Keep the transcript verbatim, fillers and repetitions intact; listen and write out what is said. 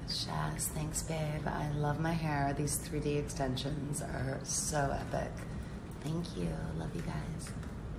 Shaz, thanks, babe. I love my hair. These three D extensions are so epic. Thank you. Love you guys.